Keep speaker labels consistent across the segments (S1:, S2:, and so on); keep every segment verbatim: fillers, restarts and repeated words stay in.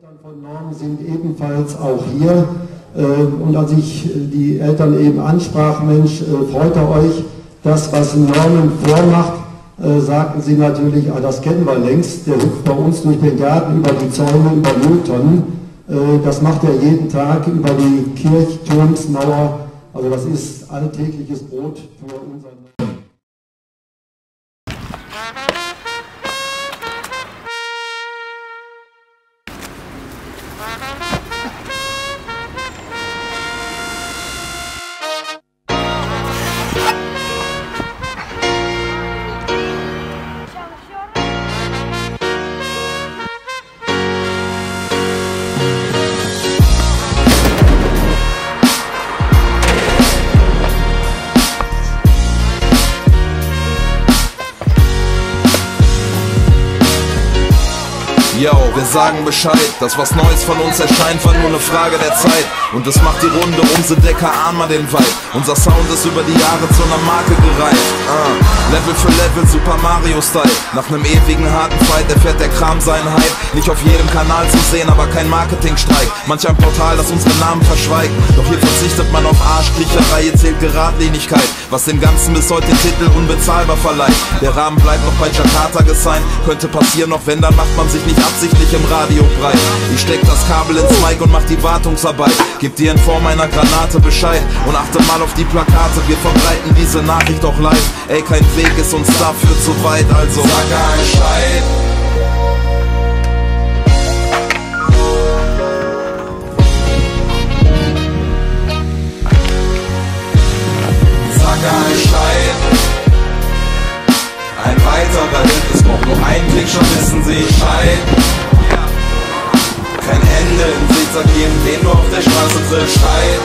S1: Eltern von Norm sind ebenfalls auch hier. Und als ich die Eltern eben ansprach, Mensch, freut ihr euch, das, was Norman vormacht, sagten sie natürlich, ah, das kennen wir längst, der hüpft bei uns durch den Garten, über die Zäune, über Mülltonnen. Das macht er jeden Tag über die Kirchturmsmauer. Also das ist alltägliches Brot für unseren Norman.
S2: Yo, wir sagen Bescheid, das was Neues von uns erscheint, war nur eine Frage der Zeit. Und es macht die Runde, umso Decker ahnen wir den Vibe. Unser Sound ist über die Jahre zu einer Marke gereift. uh, Level für Level, Super Mario Style. Nach einem ewigen harten Fight erfährt der Kram seinen Hype. Nicht auf jedem Kanal zu sehen, aber kein Marketingstreik. Manch ein Portal, das unsere Namen verschweigt. Doch hier verzichtet man auf Arschkriecherei, hier zählt Geradlinigkeit, was dem Ganzen bis heute den Titel unbezahlbar verleiht. Der Rahmen bleibt noch bei Jakarta gesigned. Könnte passieren, noch wenn, dann macht man sich nicht absichtlich im Radio breit. Ich steck das Kabel ins Mic und mach die Wartungsarbeit. Gib dir in Form einer Granate Bescheid und achte mal auf die Plakate. Wir verbreiten diese Nachricht auch live. Ey, kein Weg ist uns dafür zu weit, also sag Bescheid. Sag Bescheid. Ein weiterer Hit, es braucht nur einen Klick, schon wissen sie Bescheid. Kein Ende im Zickzack, jeden, den du auf der Straße triffst, schreit.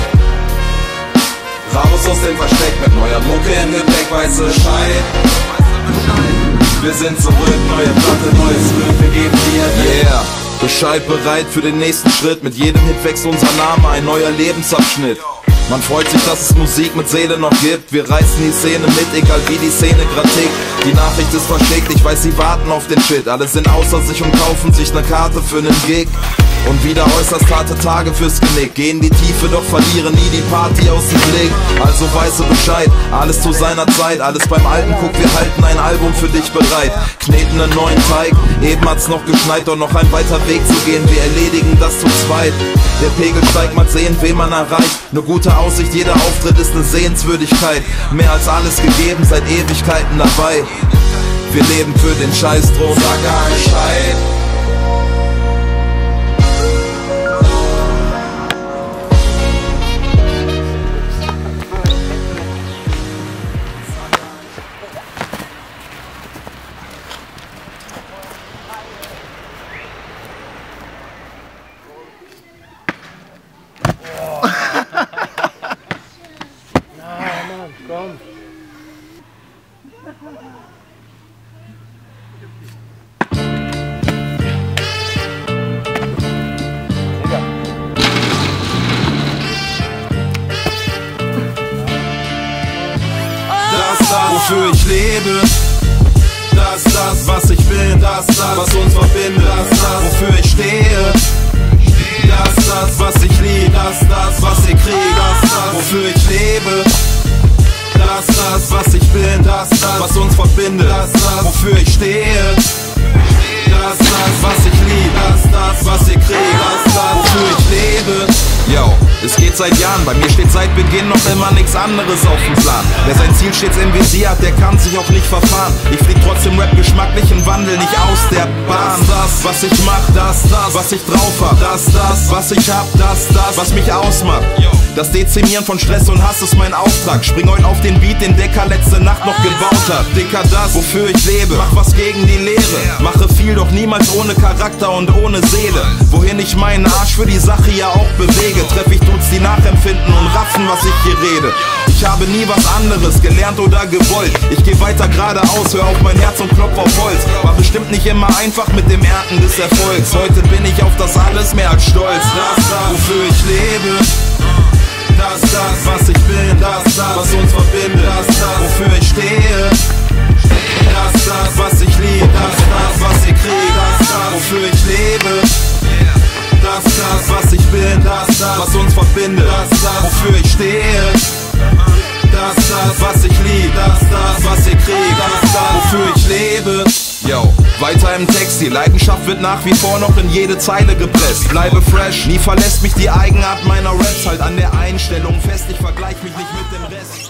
S2: Raus aus dem Versteck mit neuer Mucke im Gepäck, weißt du, Bescheid. Wir sind zurück, neue Platte, neues Glück, wir geben dir yeah. Bescheid bereit für den nächsten Schritt. Mit jedem Hit wächst unser Name, ein neuer Lebensabschnitt. Man freut sich, dass es Musik mit Seele noch gibt. Wir reißen die Szene mit, egal wie die Szene grad tickt. Die Nachricht ist verschickt, ich weiß, sie warten auf den Shit. Alle sind außer sich und kaufen sich ne Karte für nen Gig. Und wieder äußerst harte Tage fürs Genick. Gehen die Tiefe, doch verlieren nie die Party aus dem Blick. Also weißt du Bescheid, alles zu seiner Zeit. Alles beim Alten, guck, wir halten ein Album für dich bereit. Kneten nen neuen Teig, eben hat's noch geschneit. Doch noch ein weiter Weg zu gehen, wir erledigen das zu zweit. Der Pegel steigt, mal sehen, wen man erreicht. Ne gute Aussicht, jeder Auftritt ist ne Sehenswürdigkeit. Mehr als alles gegeben, seit Ewigkeiten dabei. Wir leben für den Scheißdruck, sag Bescheid.
S3: Komm.
S2: Das, das, wofür ich lebe. Das, das, was ich bin. Das, das, was uns verbindet. Das, das, wofür ich stehe. Das, das, was ich liebe. Das, das, was ich kriege. Das, das, wofür ich lebe. Das, das, was ich bin, das, das, was uns verbindet, das, das, wofür ich stehe. Das, das, was ich liebe, das, das, was ich kriege, das, das, wofür ich lebe. Yo, es geht seit Jahren, bei mir steht seit Beginn noch immer nichts anderes auf dem Plan. Wer sein Ziel stets im Visier hat, der kann sich auch nicht verfahren. Ich flieg trotzdem Rap geschmacklichen Wandel nicht aus der Bahn. Das, was ich mach, das, das, was ich drauf hab. Das, das, was ich hab, das, das, was mich ausmacht. Das Dezimieren von Stress und Hass ist mein Auftrag. Spring heute auf den Beat, den Decker letzte Nacht noch gebaut hat. Dicker, das, wofür ich lebe, mach was gegen die Leere. Mache viel, doch niemals ohne Charakter und ohne Seele. Wohin ich meinen Arsch für die Sache ja auch bewege. Treff ich Dudes, die nachempfinden und raffen, was ich hier rede. Ich habe nie was anderes gelernt oder gewollt. Ich geh weiter geradeaus, hör auf mein Herz und klopf auf Holz. War bestimmt nicht immer einfach mit dem Ernten des Erfolgs. Heute bin ich auf das alles mehr als stolz. Das, das, wofür ich lebe. Das, das, was ich bin. Das, das, was uns verbindet. Das, das, wofür ich stehe. Das, das, was ich liebe. Das, das, was ich kriege. Das, das, wofür ich lebe. das, das, was ich bin, das, das, was uns verbindet, das, das, wofür ich stehe. Das, das, was ich lieb, das, das, was ihr kriegt, das, das, wofür ich lebe. Yo, weiter im Text, die Leidenschaft wird nach wie vor noch in jede Zeile gepresst. Bleibe fresh, nie verlässt mich die Eigenart meiner Raps. Halt an der Einstellung fest, ich vergleich mich nicht mit dem Rest.